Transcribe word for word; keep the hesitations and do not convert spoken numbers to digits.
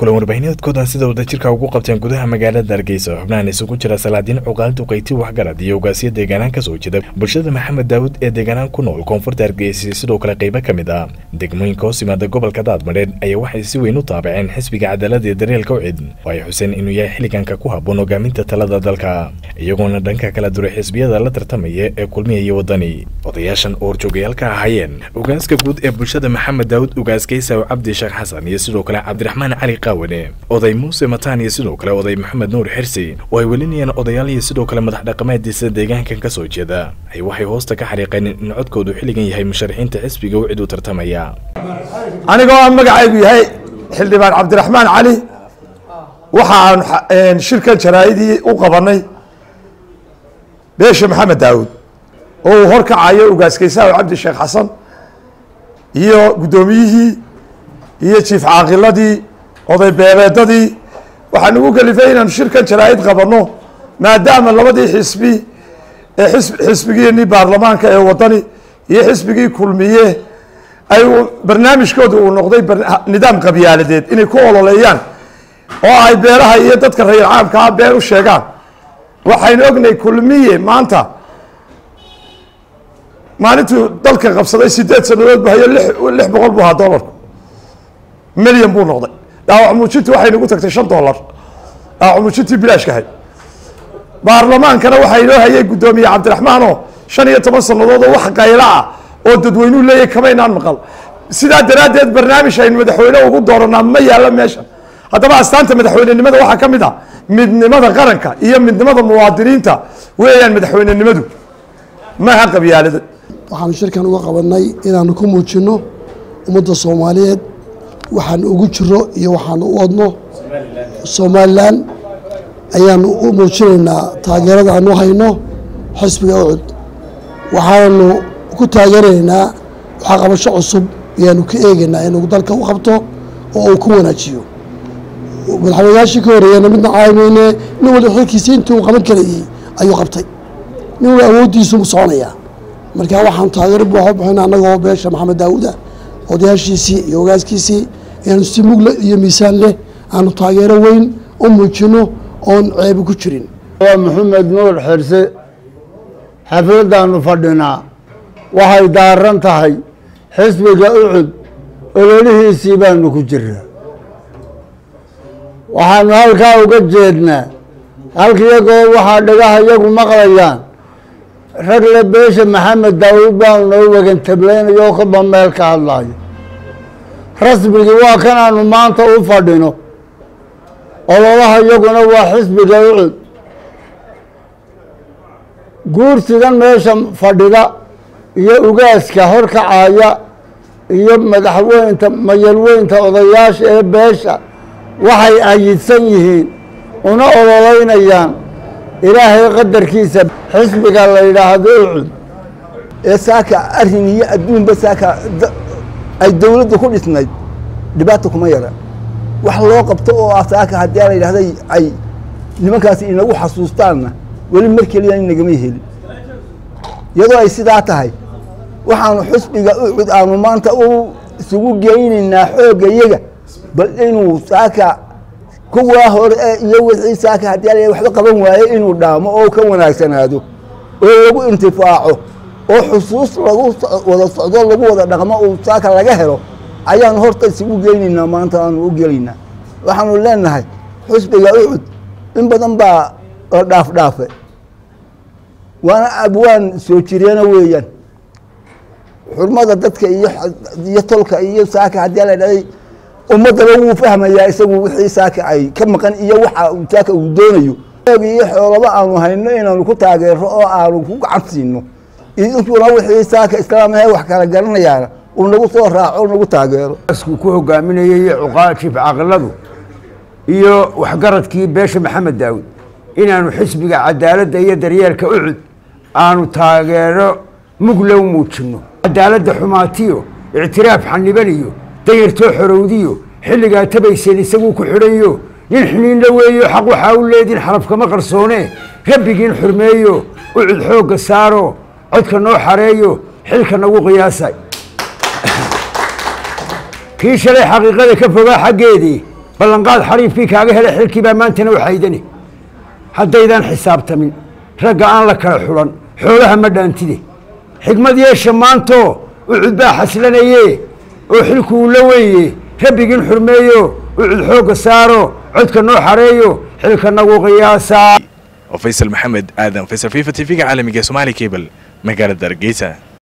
kulan warbaahineedkooda sida wadajirka ugu qabteen gudaha magaalada Hargeysa xubnahan isugu jira Salaadiin Cuqaal Duqeyti waxgarad iyo hogaasiye deegaanka ka soo jeeda bulshada Maxamed Daawud ee deegaanka ku nool koonfurta Hargeysa sidoo kale qayb ka mid ah degmooyinka hoos yimaada gobolka Daadmareed ayaa waxay si weyn u taabaceen xisbiga cadaaladda ee daryeelka Ucid oo ay xuseen inuu yahay xiliganka ku habboon hogaaminta talada dalka iyagoona dhanka kala duray xisbiyada la tartamaya ee kulmiyay wadani odayaashan oo joogayalka ahaayeen hogaaska guud ee bulshada Maxamed Daawud hogaaskaysa Cabdi Sheekh Xasan iyo sidoo kale Cabdiraxmaan Cali Qawane oday Muuse Mataan iyo sidoo kale oday Maxamed Nuur Xirsi oo ay welinayaan odayaal iyo sidoo kale madax dhaqameedkiisa deegaanka ka soo jeeda ay waxay hoosta ka xariiqeen in codkoodu xiligan yahay musharaxiinta xisbiga Ucid u tartamaya aniga oo magacaygu yahay xildhibaan Cabdiraxmaan Cali waxaan shirkan jaraa'idii u qabanay beesha Maxamed Daawud oo horkacayo hogaaskaysa Cabdi Sheekh Xasan iyo gudoomiyihii iyo chief caaqiladii oday beeleedadii waxaan ugu kalifay inaan shirkan jaraa'id qabano maadaama labadii xisbi ee xisbigii baarlamaanka ee wadani iyo xisbigii kulmiye ay barnaamijkooda uu noqday nidaam qabiyaaladeed inay ku ololeeyaan oo ay beelaha iyo dadka reer caamka ah been u sheegaan waxaynu ognahay kulmiye maanta maalintuu dalka qabsaday sideed sanadood bahayo lix boqol buu ahaa doolarku milyan buu noqday dhaawac muujintii waxay nagu tagtay shan doolar dhaawac muujintii bilaashka ahayd baarlamaankana waxaa inoo hayay guddoomiye Cabdiraxmaan oo shan iyo toban sanadood oo wax qayla ah oo dadweynuhu leeyahay kama inaan maqal sidaa daraaddeed barnaamij aynu madaxweyne ugu dooranaa ma yaalla meesha haddaba astaanta madaxweynenimada waxaa ka mid ah midnimada qaranka iyo midnimada muwaadiniinta weeyaan madaxweynenimadu maaha qabyaalada waxaan shirkan uga qabanay inaanu ku muujino ummadda Soomaaliyeed waxaan ugu jiro iyo waxaan u wadno Somaliland ayaanu u muujinaynaa taageerada aanu hayno xisbiga Ucid waxaanu ku taageeraynaa waxa qabasho cusub ayaanu ka eegaynaa inuu dalka u qabto oo uu ku wanaajiyo madaxweynayaashii ka horeeyana midna caawimayne nin wali xilkiisa intuu qaban karayay ayuu qabtay nin wali awooddiisu u soconayaa marka waxaan taageero buuxa bixinaa annagoo beesha Maxamed Daawud odayaashiisii iyo hogaaskiisii inaanu si mugle iyo miisaan leh aanu taageero weyn u muujino oon ceebi ku jirin waa Maxamed Nuur Xirsi xafladaanu fadhinaa waxay daaran tahay xisbiga Ucid ololihiisii baanu ku jiraa waxaanu halkaa uga jeednaa halkiyagoo waxaa dhagaha iyagu maqlayaan rag le beesha Maxamed Daawud baanu noo wagan tablaynayo oo kaba meel ka hadlayo rasmigii waa kanaanu maanta u fadhino ololaha iyaguna waa xisbiga Ucid guursidan meesha fadhida iyo ugaaska horkacaya iyo madaxweynta mayalweynta odayaasha ee beesha waxay ayidsan yihiin una ololeynayaan ilaahay qadarkiisa xisbiga la yidhaahdo Ucid ee saaka arrin iyo adduunba saaka ay dawladdu ku dhisnayd dhibaato kuma yara wax loo qabto oo saaka haddii la yidhaahday ay nimankaasi inagu xasuustaanna weli mar keliya inagama helin iyadoo ay sidaa tahay waxaanu xisbiga Ucid aanu maanta u isugu geynaynaa xoogga iyaga bal inuu saaka kuwa hore iyo wixii saaka haddii la waxba qaban waaye inuu dhaamo oo ka wanaagsanaado oo lagu intifaaco oo xusuus lagu wada socdo lagu wada dhaqmo oo saaka laga helo ayaan horta isugu geynaynaa maanta aanu u gelaynaa waxaanu leenahay xisbiga Ucid in badan baa oo dhaaf dhaafe waana abwaan soo jireena weeyaan xurmada dadka iyo iyo tolka iyo saaka haddii la dhaday ummadda wuu fahmayaa isagu wixii saaka ay ka maqan iyo waxa uu saaka uu doonayo iyo xoolaba aanu hayno inaanu ku taageero oo aanu ku gacan siino idinkuna wixii saaka islaamaha wax kala garanayaan uu nagu soo raaco nagu taageero isku ku hogaaminayay cuqaal chief caqiladu iyo waxgaradkii beesha Maxamed Daawud inaanu xisbiga cadaaladda iyo daryeelka Ucid aanu taageero muglow muujino cadaaladda xumaatiyo ictiraaf xanibaniyo dayirto xorowdiyo xilliga tabaysan isagu ku xidhayo nin xiniin la weeyo xaq waxa uu leedin xaraf kama qarsoone rabbigiin xurmeeyo Ucid xooga saaro codka noo xareeyo xilka nagu qiyaasay kii shalay xaqiiqada ka fogaa xageedii ballanqaad xariifkii kaaga helay xilkii baa maantana waxaydani haddaydan xisaabtamin ragga aan la kala xulan xoolaha ma dhaantide xigmad yeesha maantoo ucud baa xaslanaye oo xilku uu la weeye rabbigin xurmeeyo ucud xoogga saaro codka noo xareeyo xilka nagu qiyaasaa faysal maxamed aadan faysal fifa t v-ga caalamiga Somali Cable magaalada Hargeysa.